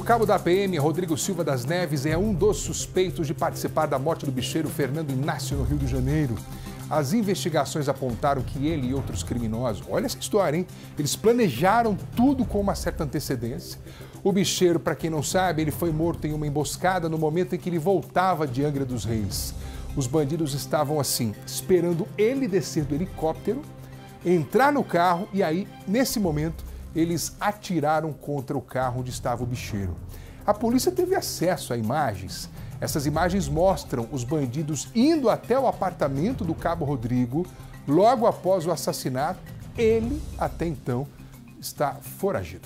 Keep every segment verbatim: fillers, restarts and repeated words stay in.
O cabo da P M, Rodrigo Silva das Neves, é um dos suspeitos de participar da morte do bicheiro Fernando Inácio no Rio de Janeiro. As investigações apontaram que ele e outros criminosos, olha essa história, hein? Eles planejaram tudo com uma certa antecedência. O bicheiro, para quem não sabe, ele foi morto em uma emboscada no momento em que ele voltava de Angra dos Reis. Os bandidos estavam assim, esperando ele descer do helicóptero, entrar no carro e aí, nesse momento, eles atiraram contra o carro onde estava o bicheiro. A polícia teve acesso a imagens. Essas imagens mostram os bandidos indo até o apartamento do cabo Rodrigo. Logo após o assassinato, ele, até então, está foragido.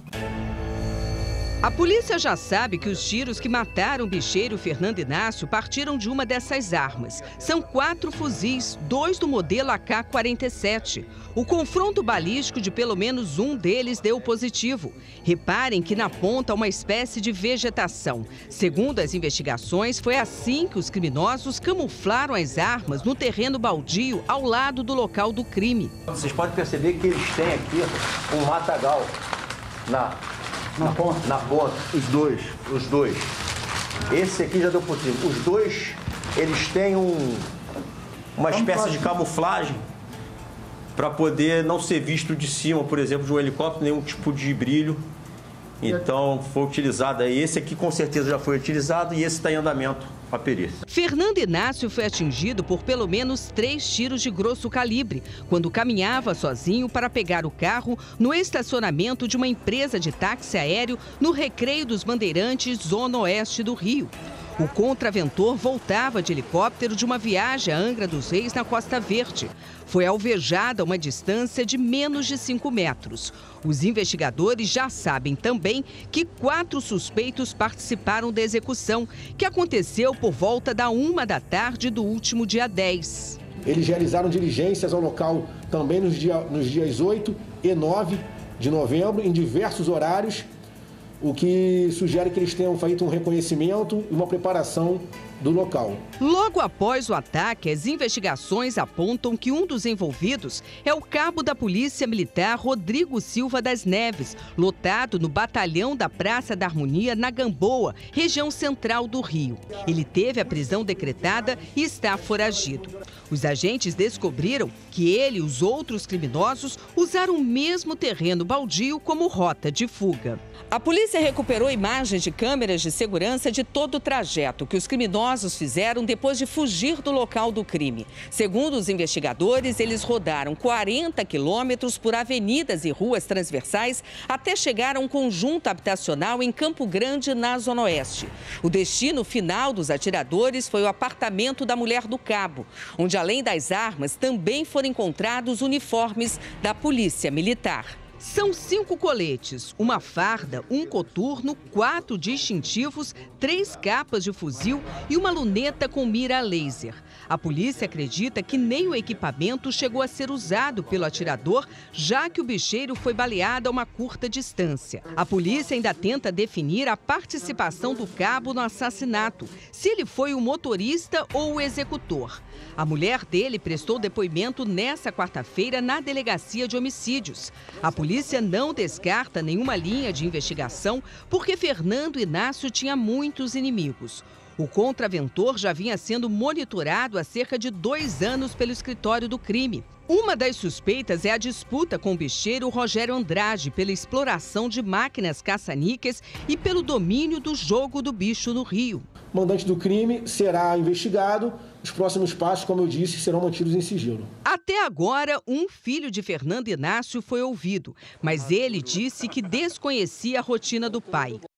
A polícia já sabe que os tiros que mataram o bicheiro Fernando Inácio partiram de uma dessas armas. São quatro fuzis, dois do modelo A K quarenta e sete. O confronto balístico de pelo menos um deles deu positivo. Reparem que na ponta há uma espécie de vegetação. Segundo as investigações, foi assim que os criminosos camuflaram as armas no terreno baldio ao lado do local do crime. Vocês podem perceber que eles têm aqui um matagal na... Na ponta? Na ponta, os dois, os dois. Esse aqui já deu positivo. Os dois, eles têm um, uma espécie de camuflagem para poder não ser visto de cima, por exemplo, de um helicóptero, nenhum tipo de brilho. Então, foi utilizado aí. Esse aqui, com certeza, já foi utilizado e esse está em andamento a perícia. Fernando Inácio foi atingido por pelo menos três tiros de grosso calibre, quando caminhava sozinho para pegar o carro no estacionamento de uma empresa de táxi aéreo no Recreio dos Bandeirantes, zona oeste do Rio. O contraventor voltava de helicóptero de uma viagem a Angra dos Reis, na Costa Verde. Foi alvejado a uma distância de menos de cinco metros. Os investigadores já sabem também que quatro suspeitos participaram da execução, que aconteceu por volta da uma da tarde do último dia dez. Eles realizaram diligências ao local também nos, dia, nos dias oito e nove de novembro, em diversos horários, o que sugere que eles tenham feito um reconhecimento e uma preparação do local. Logo após o ataque, as investigações apontam que um dos envolvidos é o cabo da Polícia Militar Rodrigo Silva das Neves, lotado no batalhão da Praça da Harmonia, na Gamboa, região central do Rio. Ele teve a prisão decretada e está foragido. Os agentes descobriram que ele e os outros criminosos usaram o mesmo terreno baldio como rota de fuga. A polícia recuperou imagens de câmeras de segurança de todo o trajeto que os criminosos fizeram depois de fugir do local do crime. Segundo os investigadores, eles rodaram quarenta quilômetros por avenidas e ruas transversais até chegar a um conjunto habitacional em Campo Grande, na Zona Oeste. O destino final dos atiradores foi o apartamento da mulher do cabo, onde, além das armas, também foram encontrados uniformes da Polícia Militar. São cinco coletes, uma farda, um coturno, quatro distintivos, três capas de fuzil e uma luneta com mira laser. A polícia acredita que nem o equipamento chegou a ser usado pelo atirador, já que o bicheiro foi baleado a uma curta distância. A polícia ainda tenta definir a participação do cabo no assassinato, se ele foi o motorista ou o executor. A mulher dele prestou depoimento nesta quarta-feira na Delegacia de Homicídios. A polícia não descarta nenhuma linha de investigação porque Fernando Inácio tinha muitos inimigos. O contraventor já vinha sendo monitorado há cerca de dois anos pelo escritório do crime. Uma das suspeitas é a disputa com o bicheiro Rogério Andrade pela exploração de máquinas caça-níqueis e pelo domínio do jogo do bicho no Rio. O mandante do crime será investigado. Os próximos passos, como eu disse, serão mantidos em sigilo. Até agora, um filho de Fernando Inácio foi ouvido, mas ele disse que desconhecia a rotina do pai.